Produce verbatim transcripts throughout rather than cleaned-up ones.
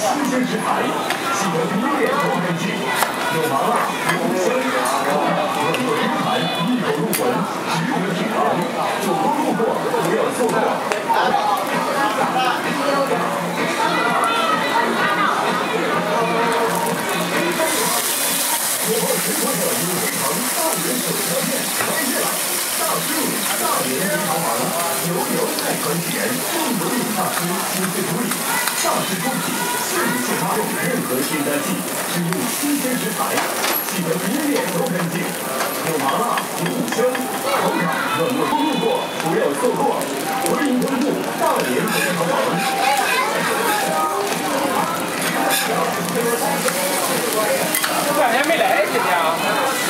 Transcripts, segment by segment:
新鲜食材，记得第一遍都干净。有麻辣，有五香，口感软糯 Q 弹，一口入魂，值得品尝。走过路过不要错过。火爆全国的有非常大元首条店开业了！大树大连非常王，牛油太团结，重油饮大师亲自处理，大师出品，现现发用任何添加剂，只用新鲜食材，记得第一遍都干净。有麻辣，有五香，口感软糯，路过不要错过。欢迎关注大连非常王。 这两天没来，今天啊。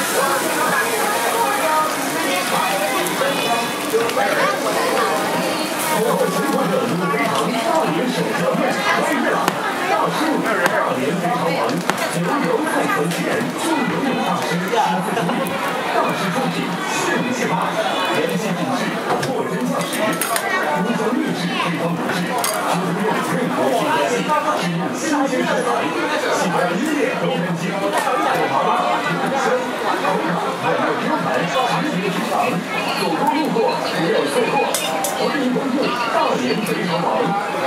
火爆全国的卤肥肠大连首条店开业了！大树大连肥肠王，牛油太团结，重油饮大师亲自处理，大师出品，现现卖，良心品质，货真价实，无香秘制配方不制，绝不用任何添加剂，只用新鲜食材，记得一遍都干净。有麻辣，有五香，口感软糯 Q 弹，值得品尝。走过路过不要错过。欢迎关注大连肥肠王。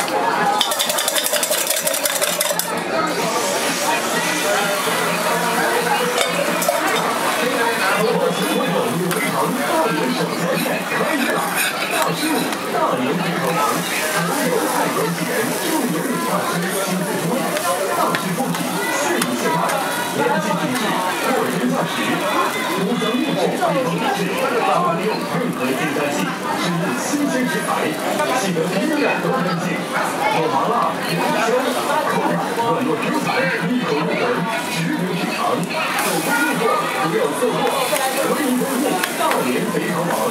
火爆全国的卤肥肠大连首条店开业了！大树大连肥肠王，牛油太团结，重油饮大师亲自处理，大师出品，现现卖，良心品质，货真价实，无香秘制配方不制，绝不用任何添加剂，只用新鲜食材，记得第一遍都干净。有麻辣，有五香，口感软糯 Q 弹，一口入魂，值得品尝。走过路过不要错过。欢迎关注大连肥肠王。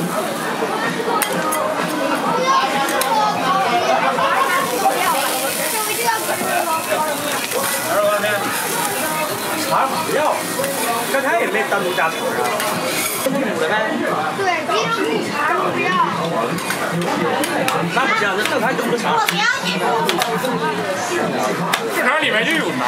二万呢？茶不要，刚才也没单独加茶啊。补了呗？ 对，一张补茶不要。 那不行，那正常就不茶。 我不要你。 正常里面就有呢。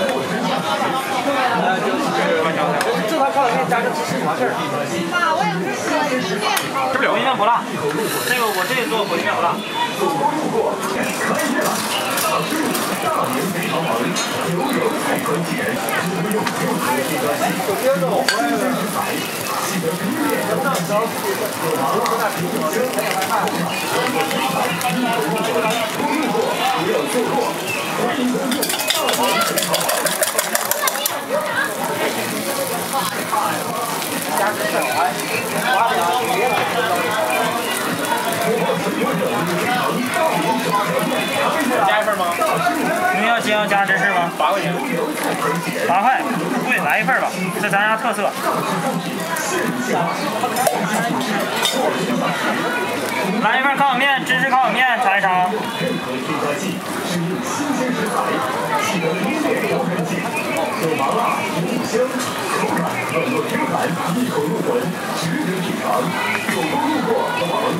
呃，就是正常烤冷面加个芝士完事儿。 妈，我也不是火鸡面烤。 是不是火鸡面不辣？这个我这个做火鸡面不辣。 走过路过开业了！大树大连肥肠王，牛油太团结，绝不用任何添加剂，只用新鲜食材，记得第一遍都干净。有麻辣，有五香，口感软糯 Q 弹，一口入魂。路过不要错过。欢迎关注大连肥肠王。 加个小碗，挖两碟。加一份吗？ 您要先要加芝士吗？ 八块钱。 八块，贵，来一份吧，这咱家特色。来一份烤冷面，芝士烤冷面，尝一尝。 任何添加剂，只用新鲜食材，记得第一遍都干净。有麻辣，有五香，口感软糯 Q 弹，一口入魂，值得品尝。走过路过不妨。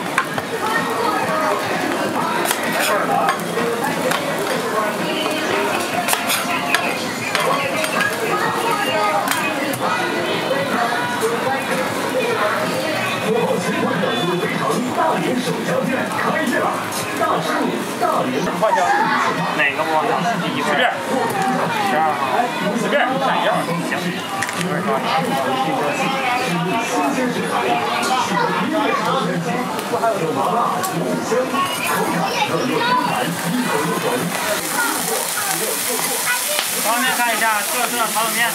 火爆全国的卤肥肠大连首条店开业了！大树大连花椒，哪个不花椒？一份。随便。十二号。 随便，哪一样？ 行。一份刷。 添加剂，只用新鲜食材，记得第一遍都干净。有麻辣，有五香，口感软糯 Q 弹，一口入魂。不要错过。 方便看一下特色烤冷面。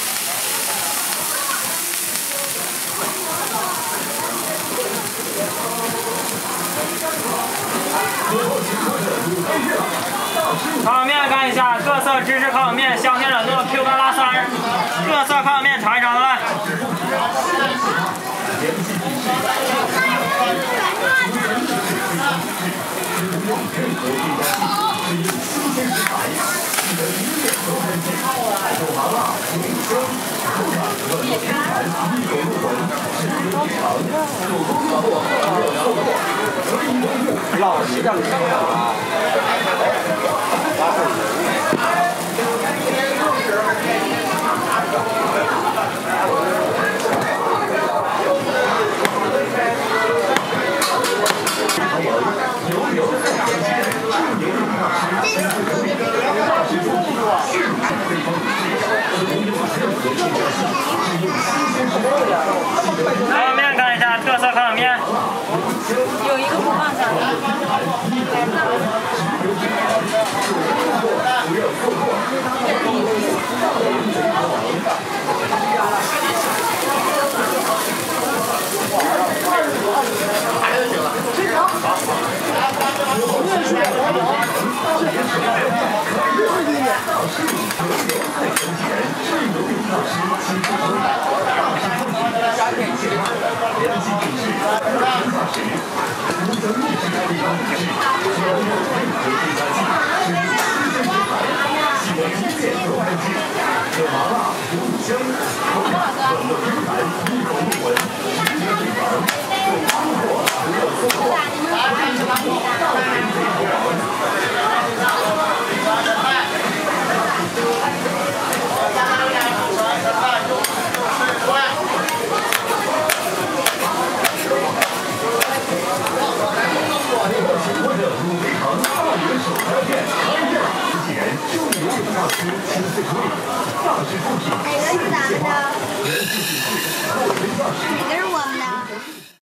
烤冷面看一下，各色芝士烤冷面，香甜软糯 ，Q 弹拉丝儿。各色烤冷面尝一尝来。 老实点，你看啊。 下特色烤冷面。 有一个不放下。 每人一打。